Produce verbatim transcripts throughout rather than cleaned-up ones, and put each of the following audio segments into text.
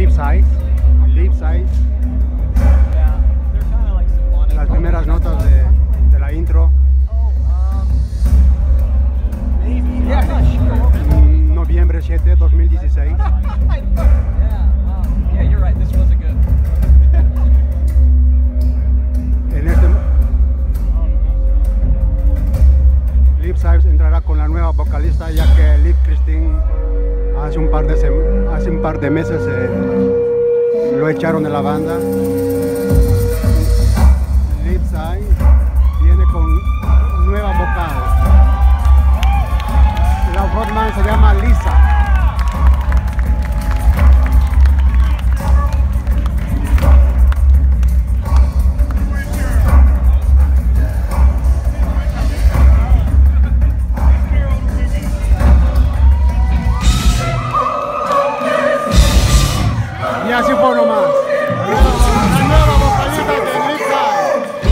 Live Size. Live Size. Las primeras notas de, de la intro. Mm, noviembre siete, dos mil dieciséis. En este Liv Size entrará con la nueva vocalista, ya que Liv Kristine hace un par de hace un par de meses eh, lo echaron de la banda. Liv Size viene con nueva vocal. La frontman se llama Lisa. Y así fue nomás. La nueva vocalista de Liv Size.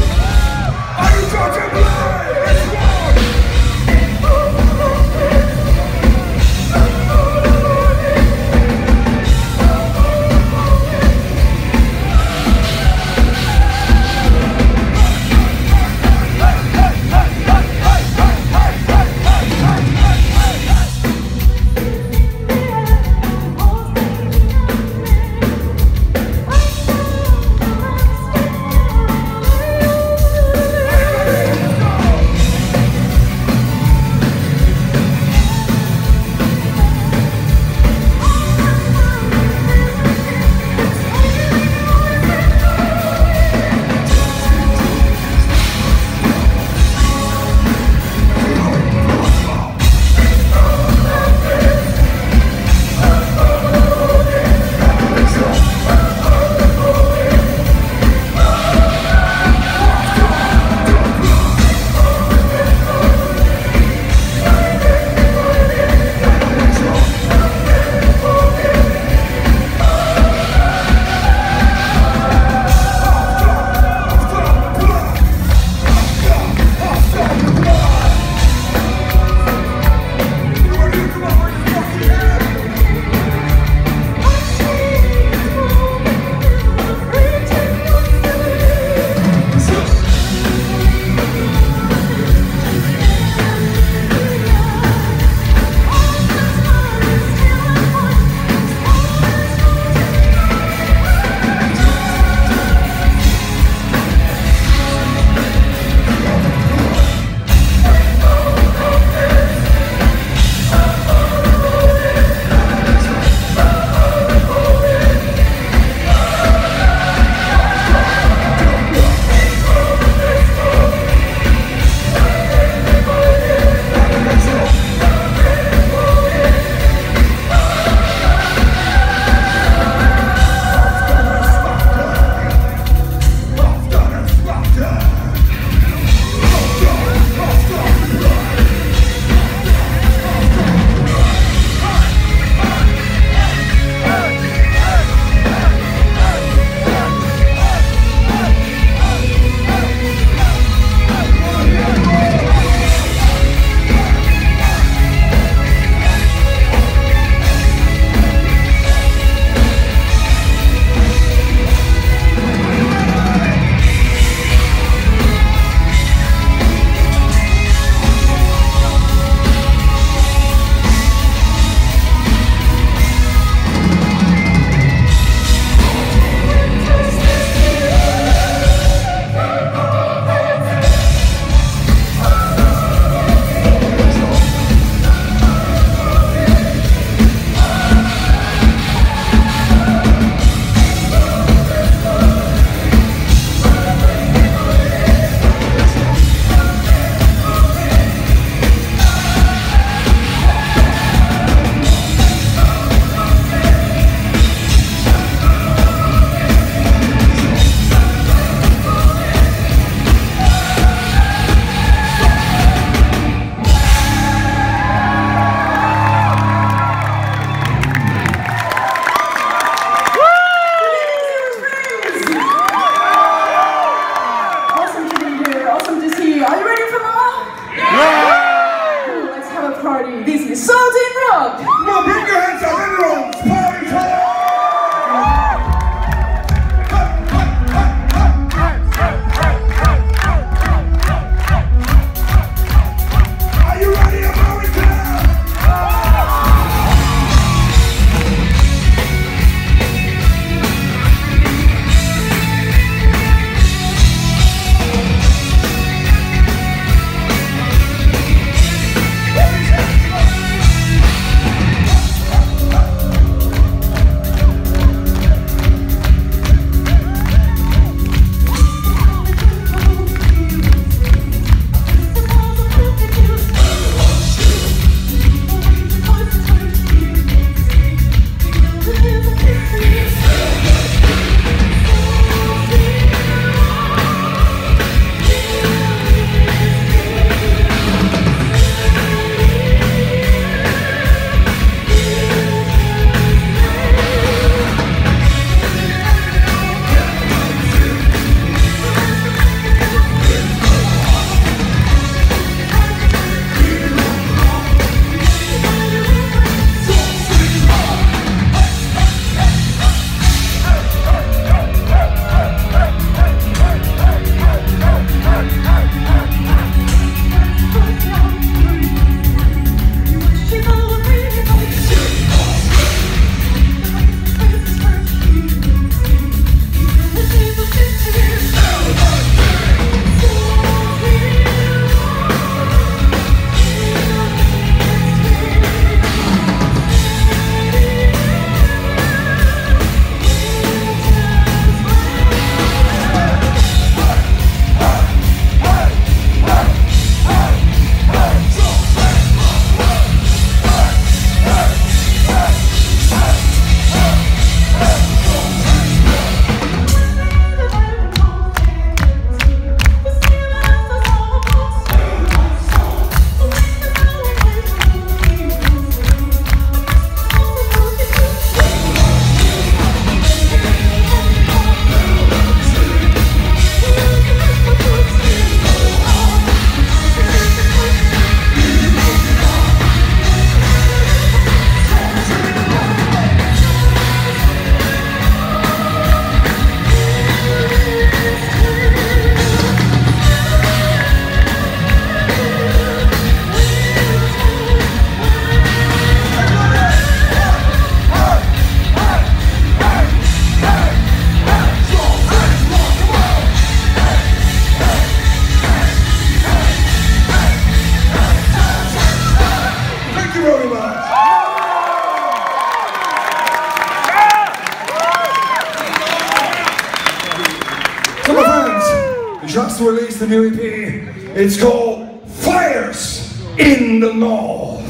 just released a new E P. It's called Fires in the North.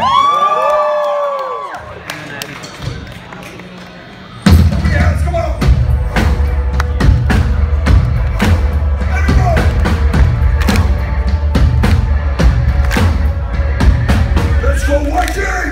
Yes, come on. Let's go, Whitey!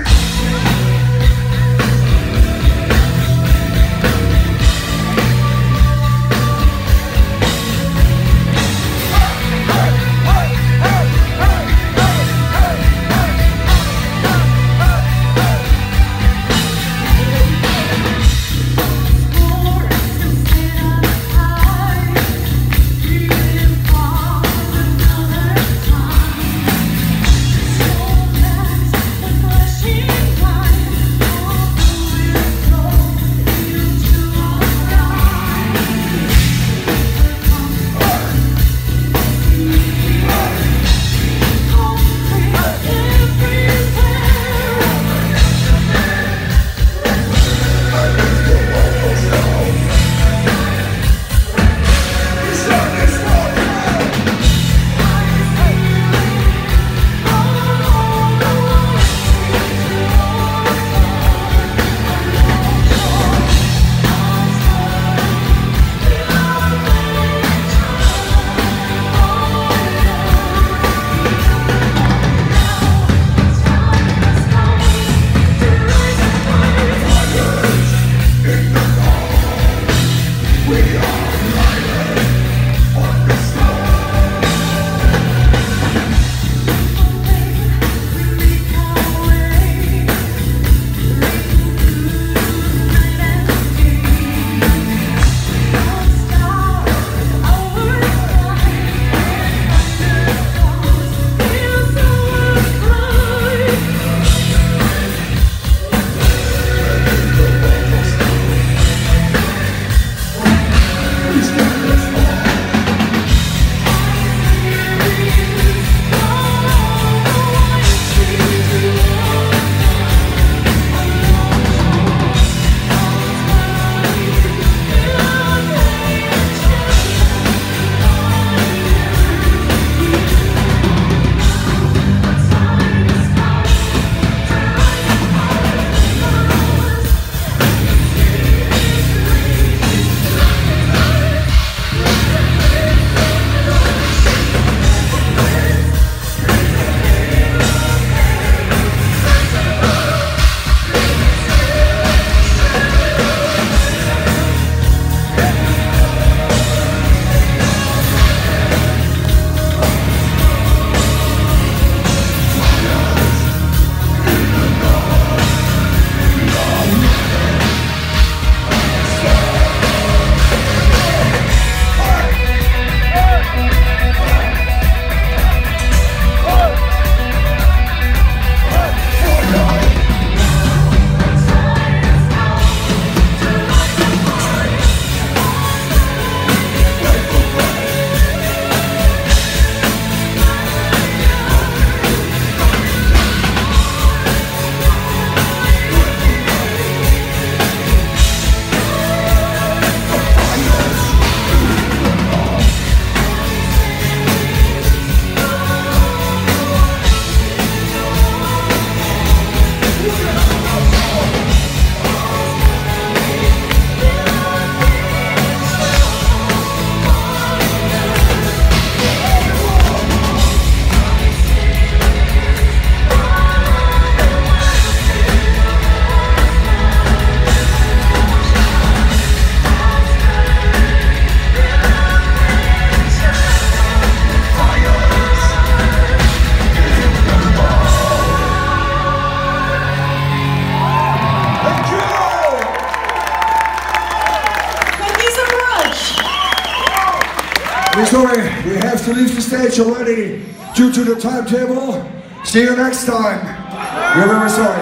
Sorry, we have to leave the stage already due to the timetable. See you next time. We're very sorry.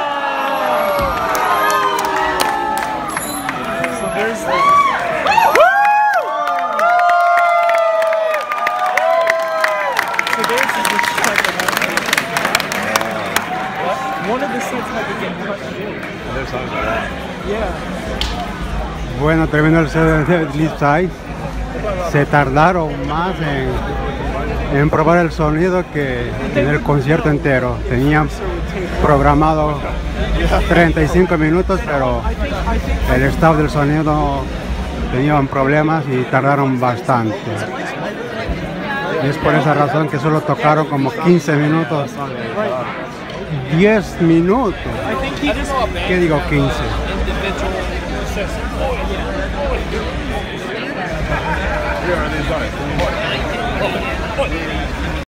So there's So there's this type of what? One of the sets had to get cut too. There's songs like that. Yeah. Bueno, terminó el set de Leaf Side. se tardaron más en, en probar el sonido que en el concierto entero. Tenían programado treinta y cinco minutos, pero el staff del sonido tenían problemas y tardaron bastante. Y es por esa razón que solo tocaron como quince minutos. diez minutos. ¿Qué digo quince?